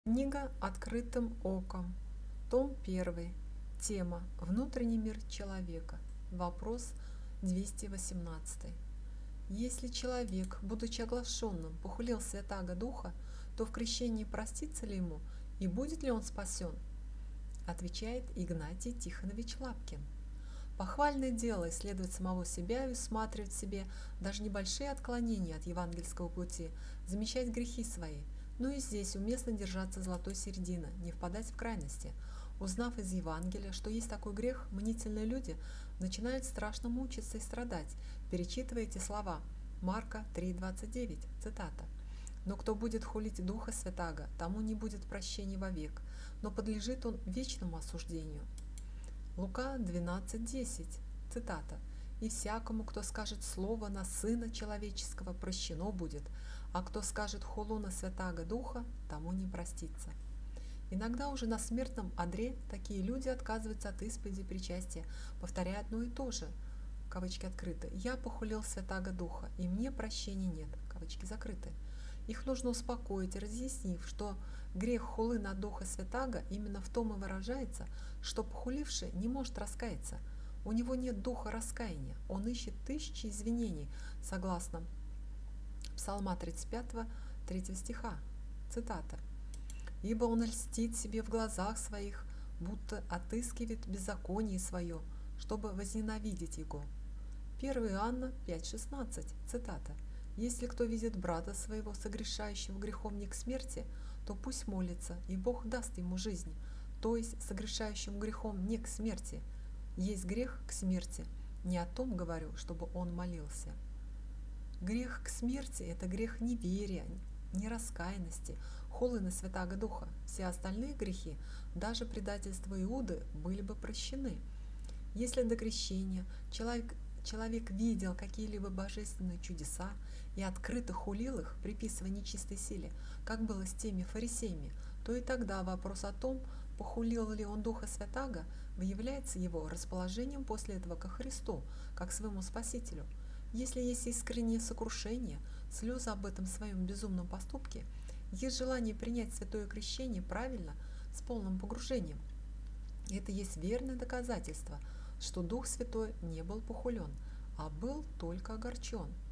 Книга «Открытым оком». Том 1. Тема «Внутренний мир человека». Вопрос 218. Если человек, будучи оглашенным, похулил Святаго Духа, то в крещении простится ли ему и будет ли он спасен? Отвечает Игнатий Тихонович Лапкин. Похвальное дело исследовать самого себя и усматривать в себе даже небольшие отклонения от евангельского пути, замечать грехи свои. Но и здесь уместно держаться золотой середины, не впадать в крайности. Узнав из Евангелия, что есть такой грех, мнительные люди начинают страшно мучиться и страдать, перечитывая эти слова. Марка 3,29, цитата. «Но кто будет хулить Духа Святаго, тому не будет прощения вовек, но подлежит он вечному осуждению». Лука 12:10, цитата. «И всякому, кто скажет слово на Сына Человеческого, прощено будет, а кто скажет хулу на Святаго Духа, тому не простится». Иногда уже на смертном одре такие люди отказываются от исповеди причастия, повторяя одно и то же, кавычки открыты, «Я похулил Святаго Духа, и мне прощения нет», кавычки закрыты. Их нужно успокоить, разъяснив, что грех хулы на Духа Святаго именно в том и выражается, что похуливший не может раскаяться. У него нет духа раскаяния, он ищет тысячи извинений, согласно Псалма 35, 3 стиха, цитата. «Ибо он льстит себе в глазах своих, будто отыскивает беззаконие свое, чтобы возненавидеть его». 1 Иоанна 5,16, цитата. «Если кто видит брата своего, согрешающего грехом не к смерти, то пусть молится, и Бог даст ему жизнь, то есть согрешающим грехом не к смерти. Есть грех к смерти, не о том говорю, чтобы он молился». Грех к смерти – это грех неверия, нераскаянности, хулы на Святаго Духа. Все остальные грехи, даже предательство Иуды, были бы прощены. Если до крещения человек видел какие-либо божественные чудеса и открыто хулил их, приписывая нечистой силе, как было с теми фарисеями, то и тогда вопрос о том, похулил ли он Духа Святаго, выявляется его расположением после этого ко Христу, как к своему Спасителю. Если есть искреннее сокрушение, слезы об этом своем безумном поступке, есть желание принять святое крещение правильно, с полным погружением, это есть верное доказательство, что Дух Святой не был похулен, а был только огорчен.